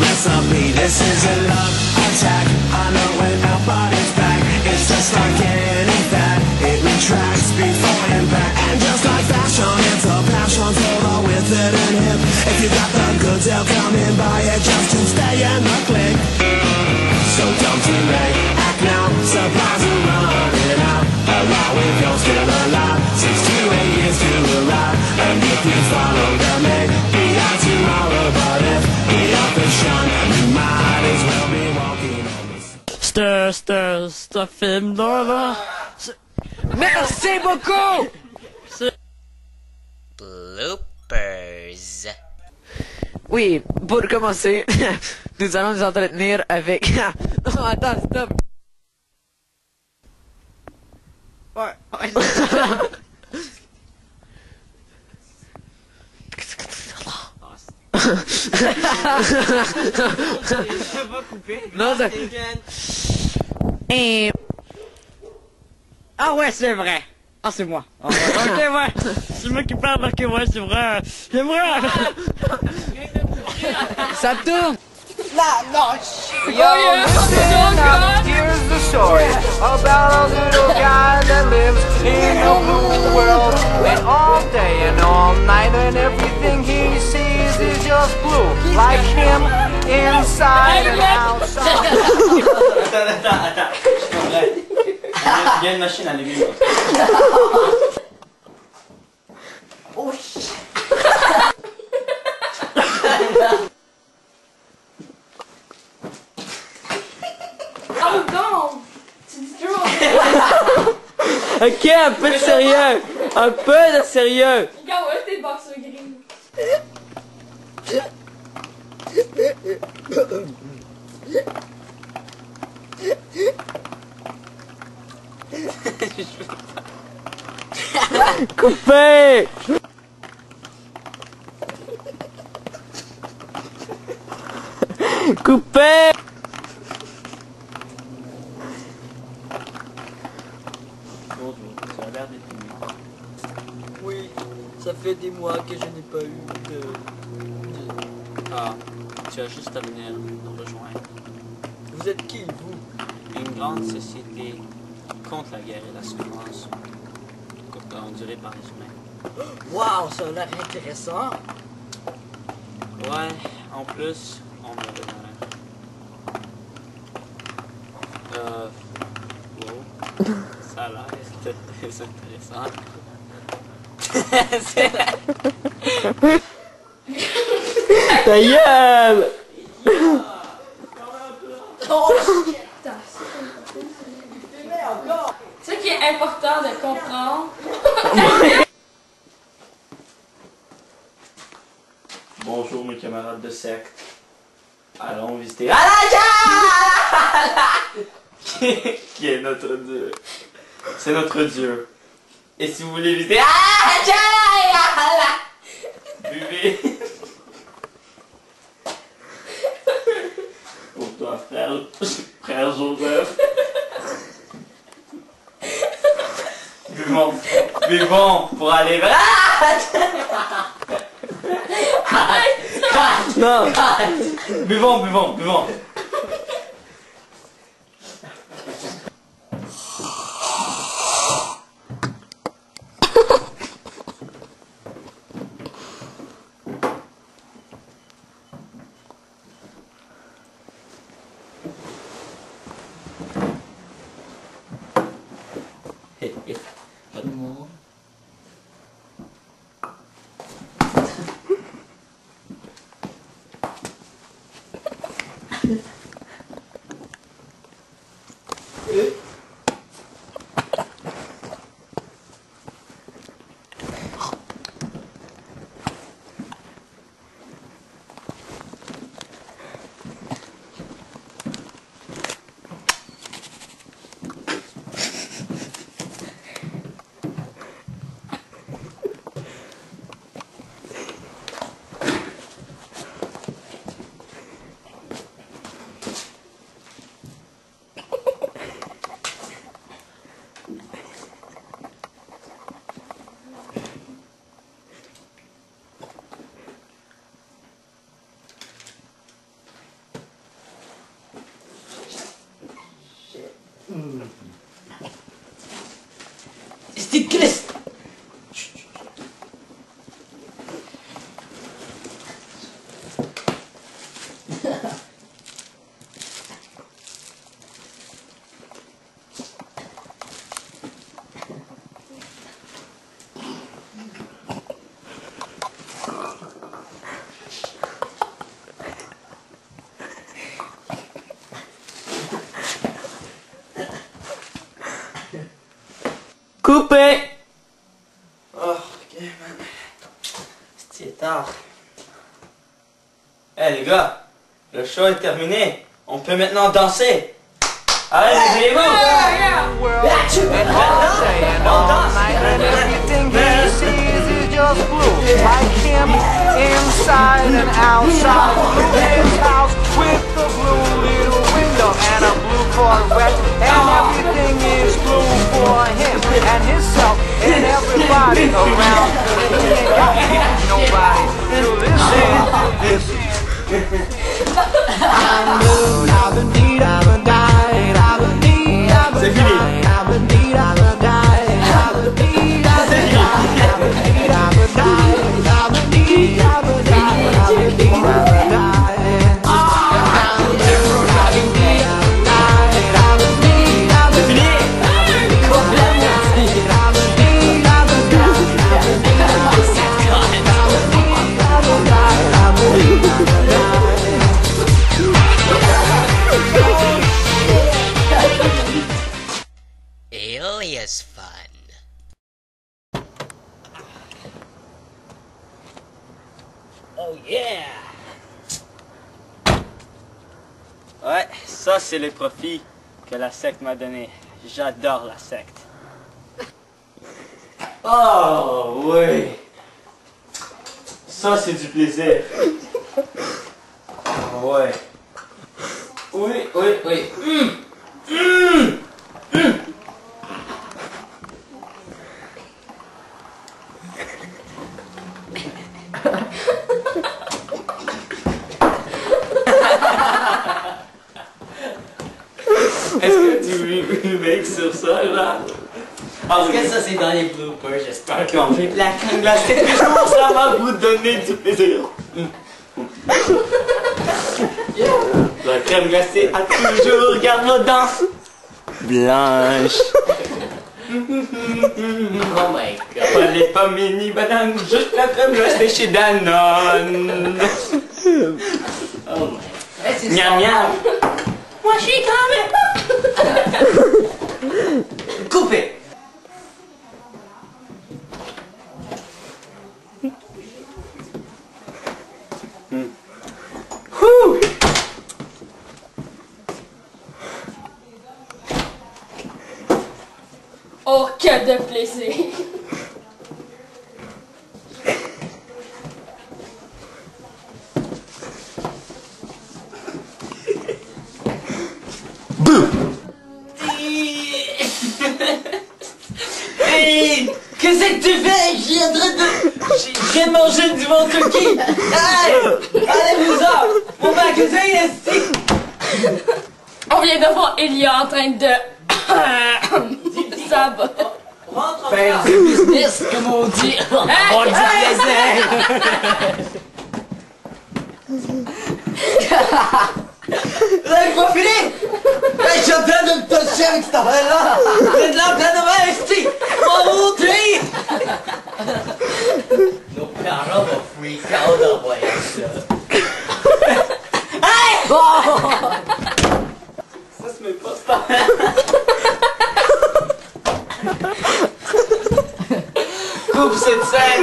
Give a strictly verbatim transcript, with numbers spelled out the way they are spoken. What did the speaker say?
recipe. This is a love attack. I know when our body's back. It's just like any fat. It retracts before impact. And just like fashion, it's a passion for the withered and hip. If you got the goods, they'll come and buy it just to stay in the clique. So don't delay, act now. Supplies are running out. Allow if you're still alive. Six to eight years to arrive. And if you follow the maid, be out tomorrow. But if we are the shun, you might as well be walking on the C'était, c'était, c'était film là, là. Merci beaucoup! Bloopers. Oui, pour commencer, nous allons nous entretenir avec... Non, attends, stop! Ouais, ouais. Non, ça... Et... Ah ouais, c'est vrai! Ah, c'est moi! Ah, ouais. Ok, ouais! C'est moi qui parle, ok, ouais, c'est vrai. C'est vrai! Ça tourne! Là, non, Yo, listen up, here's the story about a little guy that lives in a blue world. And all day and all night and everything he sees is just blue. Like him, inside and outside. Attends, attends, attends, je comprends. Il y a une machine à légumes. oh shit. Oh non! Tu dis trop! Ok, un peu de sérieux! Un peu de sérieux! Regarde, ouais, tes boxers gris. Coupé! Coupé! Bonjour, ça a l'air d'être Oui, ça fait des mois que je n'ai pas eu de... de... Ah, tu as juste à venir nous rejoindre. Vous êtes qui, vous? Une grande société contre la guerre et la souffrance endurée par les humains. Waouh, ça a l'air intéressant! Ouais, en plus, on me donne Euh... Wow. Ça a l'air très intéressant. Ta gueule! Ce qui est important de comprendre. Bonjour mes camarades de secte. Allons visiter qui est notre dieu. C'est notre dieu. Et si vous voulez visiter buvez. Pour toi frère, frère Joseph. Buvons, buvons pour aller vers... Non! Buvons, buvons, buvons. Pas de mots. Esti Christ! Coupé! Oh, ok, man. C'est tard. Eh hey, les gars, le show est terminé. On peut maintenant danser. Allez, levez-vous! And all day and all night, and everything he sees is just blue. Like him, inside and outside. Blue his house with the blue little window and a blue Corvette. And everything is blue for him and himself and everybody around. He ain't got nobody to listen to this. I'm blue, I've been deed, I've been died, I've been deed, I've been died, I've been deed, I've been died, I've been deed, I've been died, I've been deed, I've been died, I've been deed, I've been died, I've been deed, I've been died. Alias fun. Oh yeah! Ouais, ça c'est les profits que la secte m'a donné. J'adore la secte. Oh oui! Ça c'est du plaisir. Ouais. Oui, oui, oui. Mmh. Mmh. Mmh. Est-ce que tu remakes sur ça, là? Ah, est-ce que ça, c'est dans les bloopers? J'espère qu'on fait la crème glacée toujours, ça va vous donner du plaisir. La crème glacée a toujours, regarde vos dents blanches. Oh my god. Pas les pommes ni bananes, juste la crème glacée chez Danone. Oh my god. Miam miam. Moi je suis quand même. Coupé. Hmm. Ouh. Oh, que de plaisir! Hey! Qu'est-ce que tu fais? Je viens de... Je viens de manger du bon cookie! Hey! Allez-vous-en! Mon magasin est ici! On vient de voir Elia en train de... Ça va. Faire du business, comme on dit! On dit plaisir! Vous avez pas fini? Hey, je suis en train de me toucher avec cette affaire-là! C'est de la pleine de main, esti! On va vous tuer! Nos parents vont freak out en voyant ça. Hey! Bon! Ça se met pas ça. Coupe cette scène!